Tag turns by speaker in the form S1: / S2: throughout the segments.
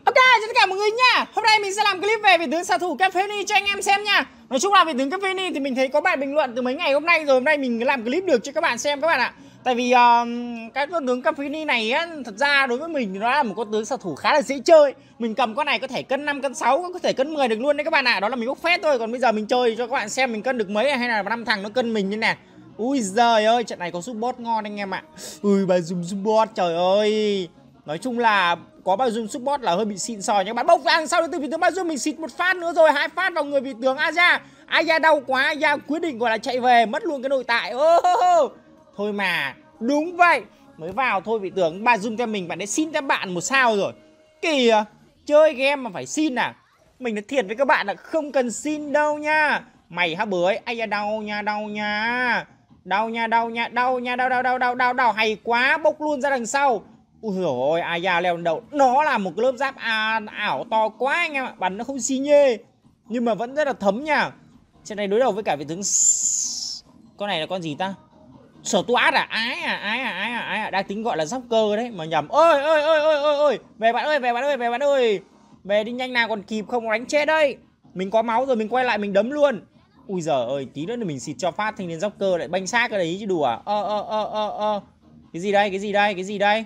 S1: Ok, chào tất cả mọi người nha. Hôm nay mình sẽ làm clip về vị tướng xạ thủ Cavani cho anh em xem nha. Nói chung là vị tướng Cavani thì mình thấy có bạn bình luận từ mấy ngày hôm nay rồi. Hôm nay mình làm clip được cho các bạn xem các bạn ạ. Tại vì cái con tướng Cavani này á, thật ra đối với mình nó là một con tướng xạ thủ khá là dễ chơi. Mình cầm con này có thể cân 5, cân 6, có thể cân 10 được luôn đấy các bạn ạ. Đó là mình bốc phét thôi. Còn bây giờ mình chơi cho các bạn xem mình cân được mấy hay là 5 thằng nó cân mình như nè. Ui giời ơi, trận này có support ngon anh em ạ. Ui bà dùng support trời ơi. Nói chung là có bao dung support là hơi bị xịn sò nhưng bạn bốc vàng sau từ vị tướng bao dung mình xịt một phát nữa rồi, 2 phát vào người vị tướng Aya. Aya đau quá, Aya quyết định gọi là chạy về, mất luôn cái nội tại. Thôi mà, đúng vậy. Mới vào thôi vị tướng bao dung theo mình bạn ấy xin các bạn 1 sao rồi. Kìa, chơi game mà phải xin à? Mình nói thiệt với các bạn là không cần xin đâu nha. Mày hả bưởi, Aya đau nha, đau nha. Đau nha, đau nha, đau nha, đau hay quá, bốc luôn ra đằng sau. Ui dồi ôi, Aya leo lên đầu. Nó là một cái lớp giáp ảo to quá anh em ạ. Bắn nó không xi nhê nhưng mà vẫn rất là thấm nha. Trận này đối đầu với cả vị tướng. Con này là con gì ta? Sở tu át à? Ái à. Đang tính gọi là Joker đấy mà nhầm. Ôi. Về bạn ơi, về bạn ơi. Về đi nhanh nào còn kịp không đánh chết đây. Mình có máu rồi, mình quay lại mình đấm luôn. Ui giời ơi, tí nữa thì mình xịt cho phát thanh niên Joker lại banh xác cái đấy chứ đùa. Cái gì đây?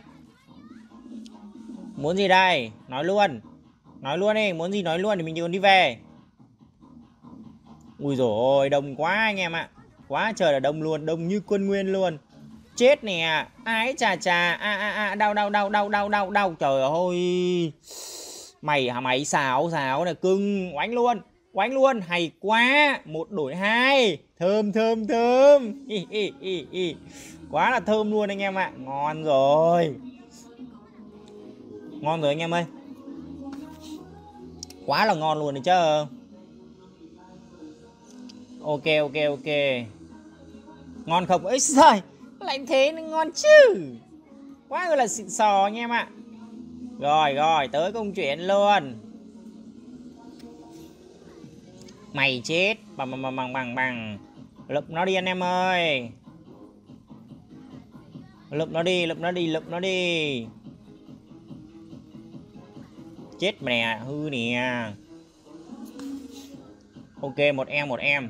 S1: Muốn gì đây? Nói luôn đi, muốn gì nói luôn thì mình còn đi về. Ui dồi ôi, đông quá anh em ạ. Quá trời là đông luôn, đông như quân nguyên luôn. Chết nè, ái chà, đau, trời ơi. Mày hả mày, xáo này cưng, oánh luôn, hay quá. 1 đổi 2, thơm. Quá là thơm luôn anh em ạ, ngon rồi anh em ơi. Quá là ngon luôn đấy chứ. Ok. Ngon không? Ấy trời, lại thế nó ngon chứ. Quá là xịn sò anh em ạ. Rồi, tới công chuyện luôn. Mày chết. Bằng. Lụm nó đi anh em ơi. Lụm nó đi. Chết mà nè, hư nè. Ok, một em.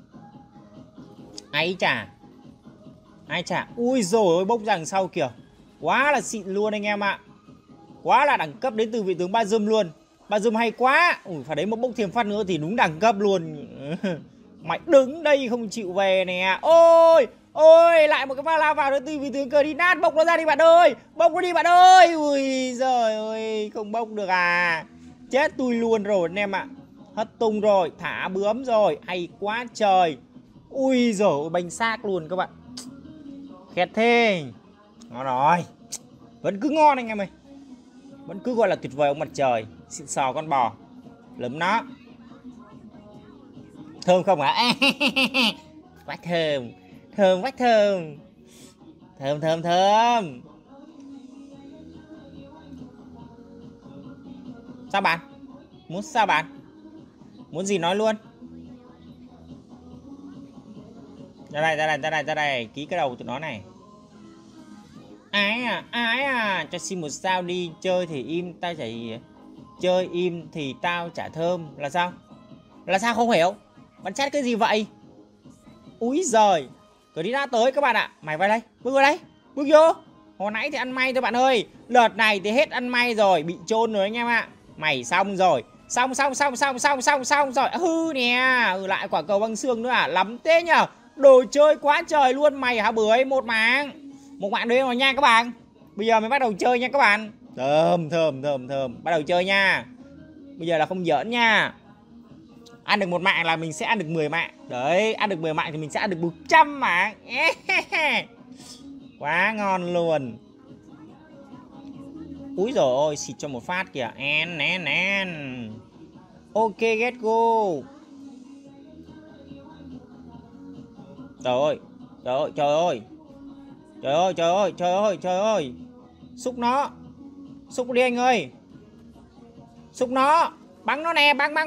S1: Ái chà. Ui dồi ôi, bốc rằng sau kìa. Quá là xịn luôn anh em ạ. Quá là đẳng cấp đến từ vị tướng Ba Dâm luôn. Ba Dâm hay quá. Ui, phải đấy một bốc thêm phát nữa thì đúng đẳng cấp luôn. Mày đứng đây không chịu về nè. Ôi, lại một cái pha lao vào nữa từ vị tướng cờ đi nát. Bốc nó ra đi bạn ơi. Ui giời ơi, không bốc được à. Chết tôi luôn rồi anh em ạ. Hất tung rồi, thả bướm rồi. Hay quá trời. Ui giời ơi, bánh xác luôn các bạn. Khét thế. Ngon rồi. Vẫn cứ ngon anh em ơi. Vẫn cứ gọi là tuyệt vời ông mặt trời. Xịn sò con bò. Lấm nó. Thơm không hả? Quá thơm. Thơm. Sao bạn? Sao bạn? Muốn gì nói luôn. Ra đây. Ký cái đầu tụi nó này. Ái à, cho xin 1 sao đi. Chơi thì im, tao chả. Chơi im thì tao chả thơm. Là sao? Là sao không hiểu? Bạn chat cái gì vậy? Úi giời. Cứ đi ra tới các bạn ạ. Mày vào đây, bước vô. Hồi nãy thì ăn may thôi bạn ơi. Đợt này thì hết ăn may rồi, bị chôn rồi anh em ạ. Mày xong rồi. Xong rồi. Hư nè. Lại quả cầu băng xương nữa à? Lắm thế nhở. Đồ chơi quá trời luôn. Mày hả bưởi, một mạng đấy rồi nha các bạn. Bây giờ mới bắt đầu chơi nha các bạn. Thơm. Bắt đầu chơi nha. Bây giờ là không giỡn nha. Ăn được 1 mạng là mình sẽ ăn được 10 mạng. Đấy, ăn được 10 mạng thì mình sẽ ăn được 100 mạng. Quá ngon luôn. Úi dồi ôi, xịt cho 1 phát kìa. En. Ok, get go. Trời ơi. Xúc nó. Xúc đi anh ơi. Xúc nó. Bắn nó nè, bắn.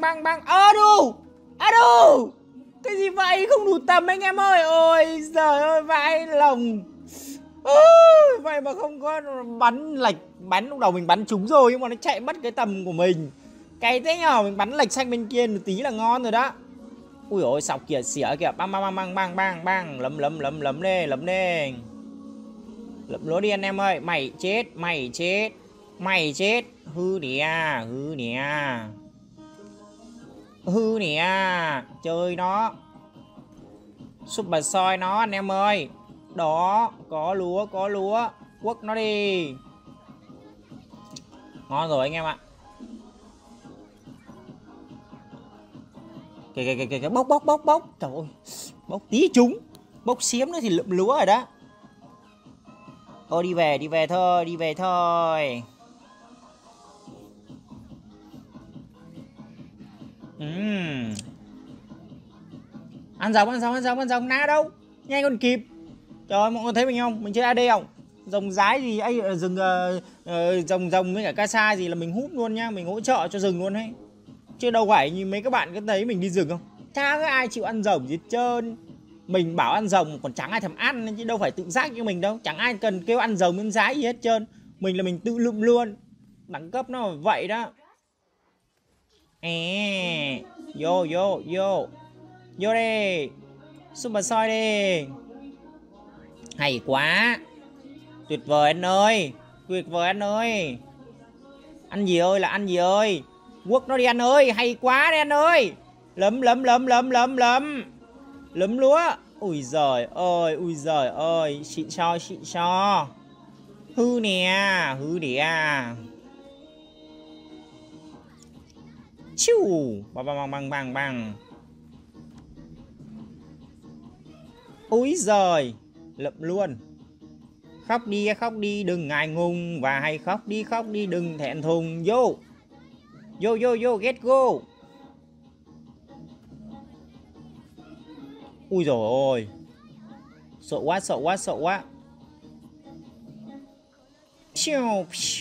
S1: Đù. Cái gì vậy, không đủ tầm anh em ơi. Ôi giời ơi, vãi lòng. Vậy mà không có bắn lệch. Bắn lúc đầu mình bắn trúng rồi nhưng mà nó chạy mất cái tầm của mình. Cay thế nhờ, mình bắn lệch sang bên kia một tí là ngon rồi đó. Ui ôi sọc kìa, xỉa kìa, bang bang bang bang bang bang, lấm lấm lấm lấm đi, lấm đi. Lấm lúa đi anh em ơi, mày chết, mày chết. Mày chết, hư nè, hư nè. Hư nè, chơi nó. Super soi nó anh em ơi. Đó, có lúa, có lúa. Quất nó đi. Ngon rồi anh em ạ. Kìa, bốc. Trời ơi, bốc tí trúng. Bốc xiếm nữa thì lượm lúa rồi đó. Ô đi về thôi. Ăn rồng ná đâu. Nhanh còn kịp. Trời ơi, mọi người thấy mình không? Mình chơi AD không? Rồng rái gì ấy, rừng rồng với cả casa gì là mình hút luôn nhá, mình hỗ trợ cho rừng luôn ấy. Chứ đâu phải như mấy các bạn có thấy mình đi rừng không? Chả có ai chịu ăn rồng gì hết trơn. Mình bảo ăn rồng còn chẳng ai thèm ăn chứ đâu phải tự giác như mình đâu. Chẳng ai cần kêu ăn rồng ăn rái gì hết trơn. Mình là mình tự lụm luôn. Đẳng cấp nó vậy đó. Vô Vô đi. Super soi đi. Hay quá. Tuyệt vời anh ơi. Tuyệt vời anh ơi. Ăn gì ơi là ăn gì ơi. Quất nó đi anh ơi. Hay quá đi anh ơi. Lấm lúa. Ui giời ơi. Xịn so. Hư nè. Chiu. Bang. Úi giời. Lậm luôn. Khóc đi đừng ngại ngùng. Và hay khóc đi đừng thẹn thùng. Vô get go. Ui dồi ôi. Sợ quá. Piu.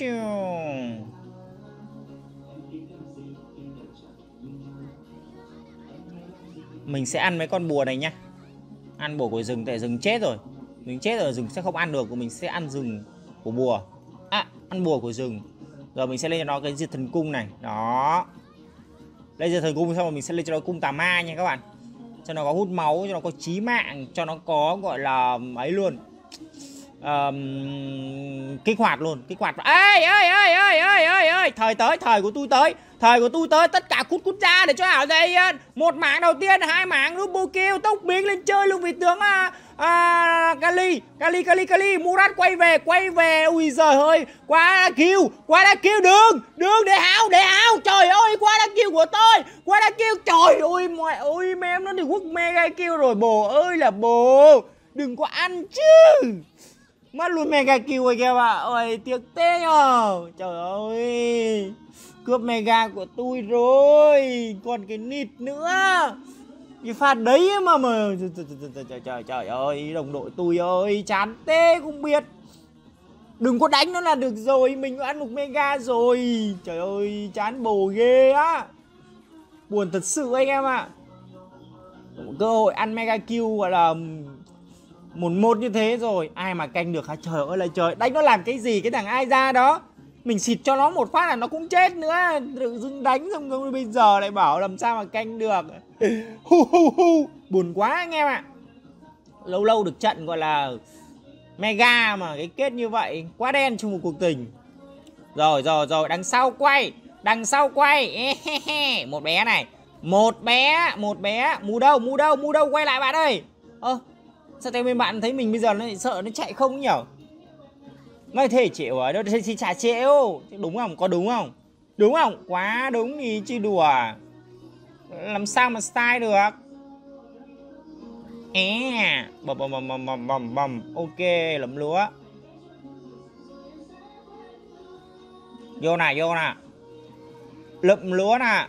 S1: Mình sẽ ăn mấy con bùa này nhá. Ăn bùa của rừng, tại rừng chết rồi. Mình chết rồi, rừng sẽ không ăn được. Mình sẽ ăn rừng của bùa. Ăn bùa của rừng. Rồi mình sẽ lên cho nó cái diệt thần cung này. Đó. Lên diệt thần cung xong rồi mình sẽ lên cho nó cung tà ma nha các bạn. Cho nó có hút máu, cho nó có chí mạng, cho nó có gọi là ấy luôn. Kích hoạt luôn. Ê. Thời của tôi tới. Tất cả cút ra để cho ảo dày. Một mảng đầu tiên, hai mảng double kill. Tốc biến lên chơi luôn vị tướng Kali. Murat quay về. Ui giời ơi. Quá đã kêu. Đừng để háo. Trời ơi, quá đã kêu của tôi. Trời ơi, mẹ ơi, mẹ nó thì quốc mega kill rồi. Bồ ơi là bồ. Đừng có ăn chứ. Mất luôn mega kill rồi kìa bạn. Ôi tiếc thế nhờ. Trời ơi. Cướp mega của tôi rồi. Còn cái nịt nữa. Cái phạt đấy mà. Trời ơi. Đồng đội tôi ơi. Chán tê không biết. Đừng có đánh nó là được rồi. Mình ăn được mega rồi. Trời ơi. Chán bồ ghê á. Buồn thật sự anh em ạ. Cơ hội ăn mega kill gọi là 1-1 như thế rồi. Ai mà canh được hả? Trời ơi là trời. Đánh nó làm cái gì cái thằng ai ra đó. Mình xịt cho nó một phát là nó cũng chết nữa. Tự dưng đánh xong rồi bây giờ lại bảo làm sao mà canh được. Buồn quá anh em ạ. Lâu được trận gọi là mega mà cái kết như vậy. Quá đen trong một cuộc tình. Rồi. Đằng sau quay. Một bé này. Một bé. Mù đâu quay lại bạn ơi. Sao tại bên bạn thấy mình bây giờ nó sợ nó chạy không nhở? Nói thế chịu ở đâu thì chả chịu. Đúng không? Có đúng không? Đúng không? Quá đúng ý chứ đùa. Làm sao mà style được. Bầm. Ok, lấm lúa. Vô nè. Lụm lúa nè.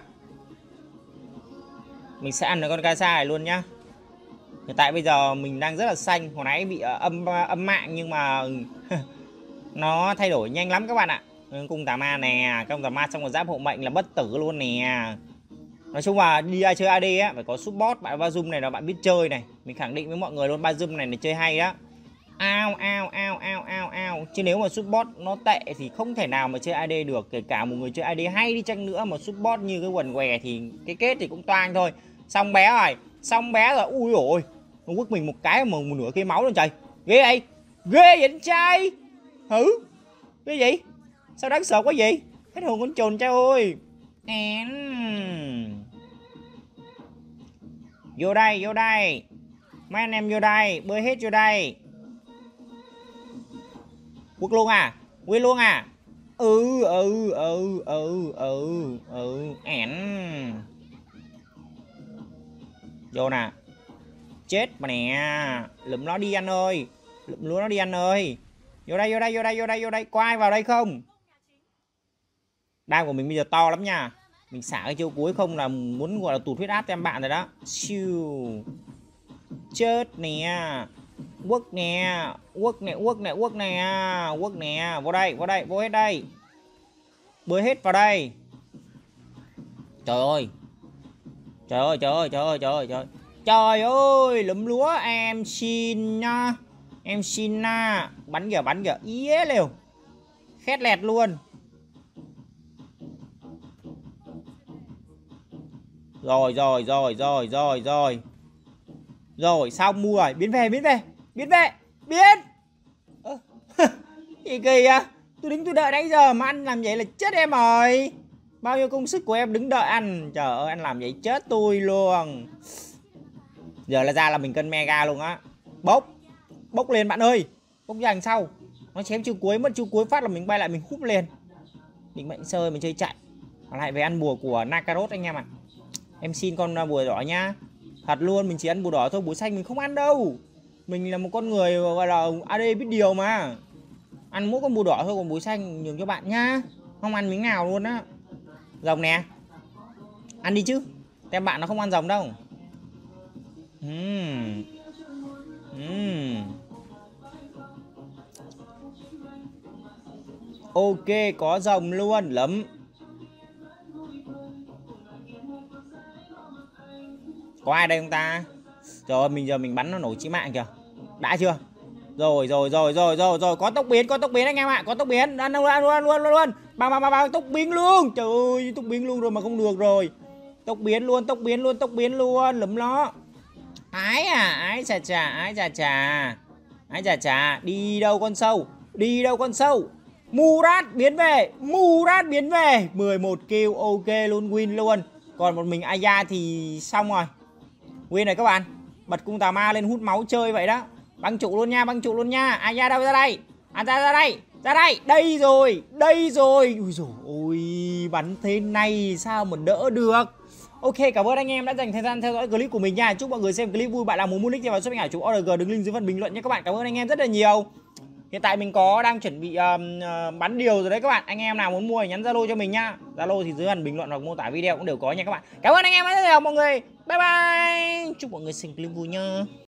S1: Mình sẽ ăn được con casa này luôn nhá. Hiện tại bây giờ mình đang rất là xanh. Hồi nãy bị âm mạng nhưng mà nó thay đổi nhanh lắm các bạn ạ. Cung tà ma nè. Cung tà ma xong rồi giáp hộ mệnh là bất tử luôn nè. Nói chung là đi chơi AD á phải có support. Bạn Bazum này là bạn biết chơi này. Mình khẳng định với mọi người luôn, Bazum này chơi hay á. Ao ao ao ao ao ao. Chứ nếu mà support nó tệ thì không thể nào mà chơi AD được. Kể cả một người chơi AD hay đi chăng nữa mà support như cái quần què thì cái kết thì cũng toang thôi. Xong bé rồi. Xong bé rồi. Ui ôi. Nó quất mình một cái mà một nửa cây máu luôn trời. Ghê vậy. Ghê vậy anh trai. Hử. Cái gì? Sao đáng sợ quá vậy? Hết hồn con trồn cha ơi. Vô đây, vô đây. Mấy anh em vô đây, bơi hết vô đây. Quất luôn à? Quên luôn à? Vô nè. Chết mà nè. Lụm nó đi anh ơi. Lụm lúa nó đi anh ơi. Vô đây, vô đây, vô đây, vô đây, vô đây. Có ai vào đây không? Đam của mình bây giờ to lắm nha. Mình xả cái chiêu cuối không là muốn gọi là tụt huyết áp cho em bạn rồi đó. Siêu. Chết nè. Quất nè. Quất nè, quất nè, quất nè. Quất nè. Vô đây, vô đây, vô hết đây. Bơi hết vào đây. Trời ơi. Trời ơi, trời ơi, trời ơi, trời ơi, trời ơi. Trời ơi, lụm lúa em xin nha. Em xin na. Bắn kìa, yế liều. Khét lẹt luôn. Rồi. Rồi, xong mua rồi, biến về. Biến. Gì kỳ à? Tôi đứng tôi đợi nãy giờ mà anh làm vậy là chết em rồi. Bao nhiêu công sức của em đứng đợi anh. Trời ơi, anh làm vậy chết tôi luôn. Giờ là ra là mình cân mega luôn á. Bốc lên bạn ơi. Bốc ra đằng sau. Nó chém chiêu cuối, mất chiêu cuối phát là mình bay lại mình húp lên. Định mệnh sơi mình chơi chạy. Lại về ăn bùa của Nakaroth anh em ạ. Em xin con bùa đỏ nha. Thật luôn, mình chỉ ăn bùa đỏ thôi, bùa xanh mình không ăn đâu. Mình là một con người gọi là AD biết điều mà. Ăn mỗi con bùa đỏ thôi, còn bùa xanh nhường cho bạn nhá. Không ăn miếng nào luôn á. Rồng nè. Ăn đi chứ. Tem bạn nó không ăn rồng đâu. Ok, có rồng luôn, lắm. Có ai đây không ta? Rồi, giờ mình bắn nó nổ chí mạng kìa. Đã chưa? Rồi, có tốc biến anh em ạ, có tốc biến. Ăn luôn. Bao tốc biến luôn. Trời ơi, tốc biến luôn rồi mà không được rồi. Tốc biến luôn, lụm nó. Ái chà. Đi đâu con sâu? Murat biến về. 11 kill, ok luôn, win luôn. Còn một mình Aya thì xong rồi. Win này các bạn. Bật cung tà ma lên hút máu chơi vậy đó. Băng trụ luôn nha. Aya đâu, ra đây. Ra đây. Đây rồi. Ui dồi ôi, bắn thế này sao mà đỡ được. Ok, cảm ơn anh em đã dành thời gian theo dõi clip của mình nha. Chúc mọi người xem clip vui. Bạn nào muốn mua nick thì vào shop ảo chủ ORG, đường link dưới phần bình luận nhé các bạn. Cảm ơn anh em rất là nhiều. Hiện tại mình đang chuẩn bị bắn điều rồi đấy các bạn. Anh em nào muốn mua thì nhắn Zalo cho mình nhá. Zalo thì dưới phần bình luận hoặc mô tả video cũng đều có nha các bạn. Cảm ơn anh em rất nhiều mọi người. Bye bye. Chúc mọi người xem clip vui nhá.